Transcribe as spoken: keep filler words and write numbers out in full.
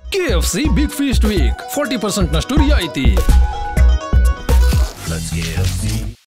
K F C Big Feast Week forty percent ನಷ್ಟು ರಿಯಾಯಿತಿ. Let's K F C.